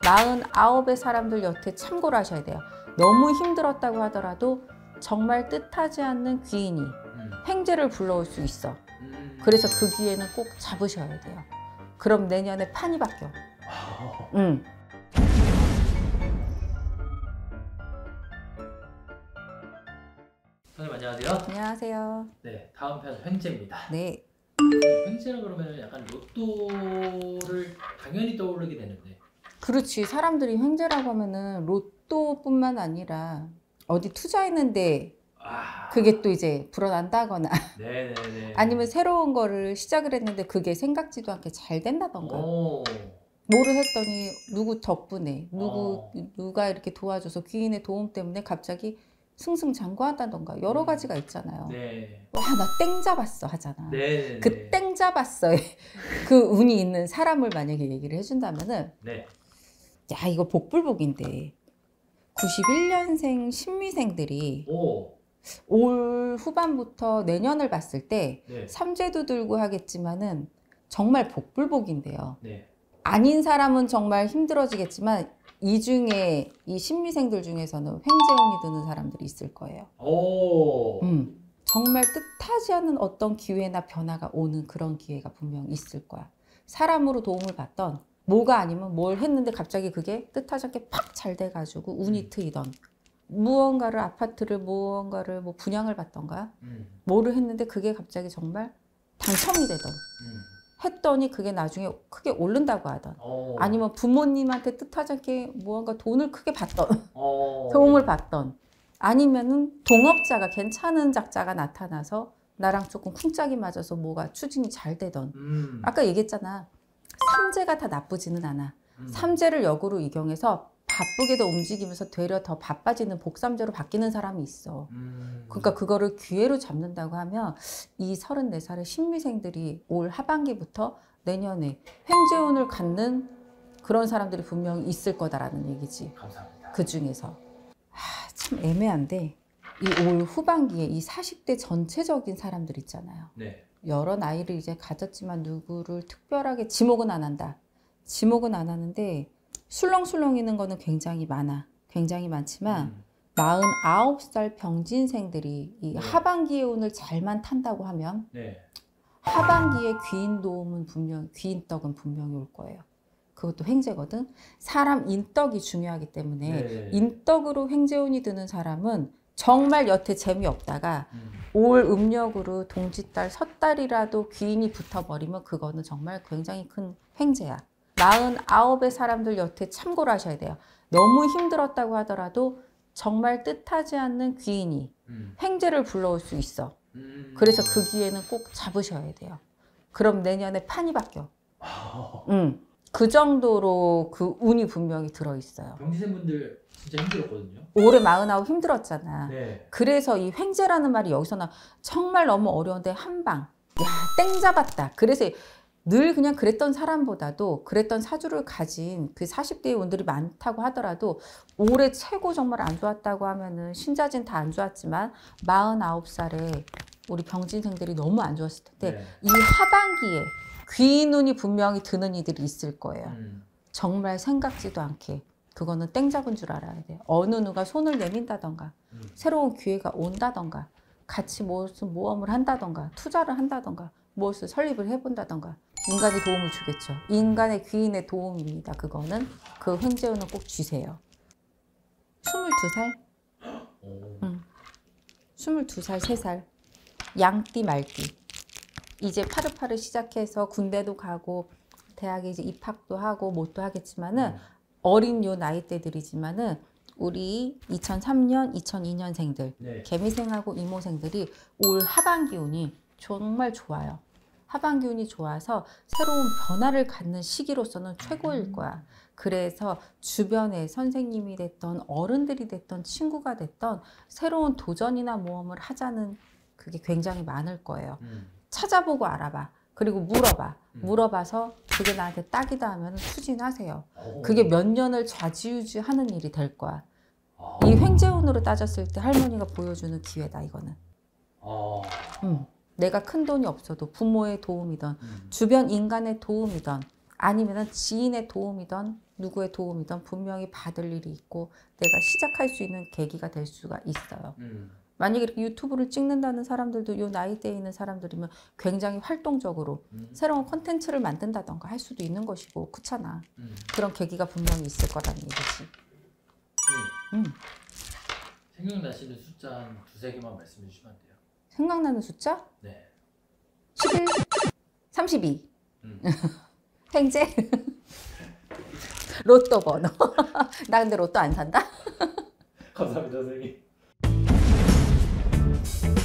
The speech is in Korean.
49의 사람들 여태 참고를 하셔야 돼요. 너무 힘들었다고 하더라도 정말 뜻하지 않는 귀인이 횡재를 불러올 수 있어. 그래서 그 기회는 꼭 잡으셔야 돼요. 그럼 내년에 판이 바뀌어. 선생님 안녕하세요. 안녕하세요. 네, 다음 편 횡재입니다. 네. 횡재라 그러면 약간 로또를 당연히 떠오르게 되는데. 그렇지. 사람들이 횡재라고 하면은 로또뿐만 아니라 어디 투자했는데 그게 또 이제 불어난다거나 네네네. 아니면 새로운 거를 시작을 했는데 그게 생각지도 않게 잘 된다던가. 오. 뭐를 했더니 누구 덕분에 누가 이렇게 도와줘서 귀인의 도움 때문에 갑자기 승승장구한다던가 여러 가지가 있잖아요. 네. 와, 나 땡 잡았어 하잖아. 네. 그 땡 잡았어에 그 운이 있는 사람을 만약에 얘기를 해준다면은 네. 야, 이거 복불복인데 91년생 신미생들이 올 후반부터 내년을 봤을 때 네. 삼재도 들고 하겠지만은 정말 복불복인데요. 네. 아닌 사람은 정말 힘들어지겠지만 이 중에 이 신미생들 중에서는 횡재운이 드는 사람들이 있을 거예요. 정말 뜻하지 않은 어떤 기회나 변화가 오는 그런 기회가 분명 있을 거야. 사람으로 도움을 받던 뭐가 아니면 뭘 했는데 갑자기 그게 뜻하지 않게 팍 잘 돼가지고 운이 트이던 무언가를 아파트를 무언가를 뭐 분양을 받던가 뭐를 했는데 그게 갑자기 정말 당첨이 되던 했더니 그게 나중에 크게 오른다고 하던 아니면 부모님한테 뜻하지 않게 무언가 돈을 크게 받던 도움을 받던 아니면은 동업자가 괜찮은 작자가 나타나서 나랑 조금 쿵짝이 맞아서 뭐가 추진이 잘 되던 아까 얘기했잖아. 삼재가 다 나쁘지는 않아. 삼재를 역으로 이용해서 바쁘게 더 움직이면서 되려 더 바빠지는 복삼재로 바뀌는 사람이 있어. 그러니까 그거를 기회로 잡는다고 하면 이 34살의 신미생들이 올 하반기부터 내년에 횡재운을 갖는 그런 사람들이 분명히 있을 거다라는 얘기지. 감사합니다. 그 중에서 참 애매한데 이 올 후반기에 이 40대 전체적인 사람들 있잖아요. 네. 여러 나이를 이제 가졌지만 누구를 특별하게 지목은 안 한다. 지목은 안 하는데 술렁술렁이는 거는 굉장히 많아. 굉장히 많지만 49살 병진생들이 이 하반기의 운을 잘만 탄다고 하면 하반기에 귀인 도움은 분명, 귀인 떡은 분명히 올 거예요. 그것도 횡재거든. 사람 인떡이 중요하기 때문에 인떡으로 횡재운이 드는 사람은 정말 여태 재미없다가 올 음력으로 동짓달 섣달이라도 귀인이 붙어버리면 그거는 정말 굉장히 큰 횡재야. 49의 사람들 여태 참고를 하셔야 돼요. 너무 힘들었다고 하더라도 정말 뜻하지 않는 귀인이 횡재를 불러올 수 있어. 그래서 그 기회는 꼭 잡으셔야 돼요. 그럼 내년에 판이 바뀌어. 그 정도로 그 운이 분명히 들어있어요. 병지생분들 진짜 힘들었거든요. 올해 49 힘들었잖아. 네. 그래서 이 횡재라는 말이 여기서 나 정말 너무 어려운데 한방 야, 땡 잡았다. 그래서 늘 그냥 그랬던 사람보다도 그랬던 사주를 가진 그 40대의 운들이 많다고 하더라도 올해 최고 정말 안 좋았다고 하면은 신자진 다 안 좋았지만 49살에 우리 병진생들이 너무 안 좋았을 텐데 이 하반기에 귀인 운이 분명히 드는 이들이 있을 거예요. 정말 생각지도 않게 그거는 땡 잡은 줄 알아야 돼요. 어느 누가 손을 내민다던가 새로운 기회가 온다던가 같이 무슨 모험을 한다던가 투자를 한다던가 무엇을 설립을 해본다던가 인간의 도움을 주겠죠. 인간의 귀인의 도움입니다. 그거는 그 횡재운은 꼭 쥐세요. 22살? 22살, 3살 양띠 말띠 이제 파릇파릇 시작해서 군대도 가고 대학에 이제 입학도 하고 뭣도 하겠지만은 어린 요 나이대들이지만은 우리 2003년, 2002년생들 개미생하고 이모생들이 올 하반기 운이 정말 좋아요. 하반기 운이 좋아서 새로운 변화를 갖는 시기로서는 최고일 거야. 그래서 주변에 선생님이 됐던 어른들이 됐던 친구가 됐던 새로운 도전이나 모험을 하자는 그게 굉장히 많을 거예요. 찾아보고 알아봐. 그리고 물어봐. 물어봐서 그게 나한테 딱이다 하면 추진하세요. 그게 몇 년을 좌지우지하는 일이 될 거야. 이 횡재운으로 따졌을 때 할머니가 보여주는 기회다 이거는. 내가 큰 돈이 없어도 부모의 도움이든 주변 인간의 도움이든 아니면 지인의 도움이든 누구의 도움이든 분명히 받을 일이 있고 내가 시작할 수 있는 계기가 될 수가 있어요. 만약에 이렇게 유튜브를 찍는다는 사람들도 이 나이대에 있는 사람들이면 굉장히 활동적으로 새로운 콘텐츠를 만든다던가 할 수도 있는 것이고 그렇잖아. 그런 계기가 분명히 있을 거라는 얘기지. 생각나시는 숫자 한 두세 개만 말씀해 주시면 안 돼요? 생각나는 숫자? 네. 11, 32. 횡재? 로또 번호. 나 근데 로또 안 산다? 감사합니다, 선생님.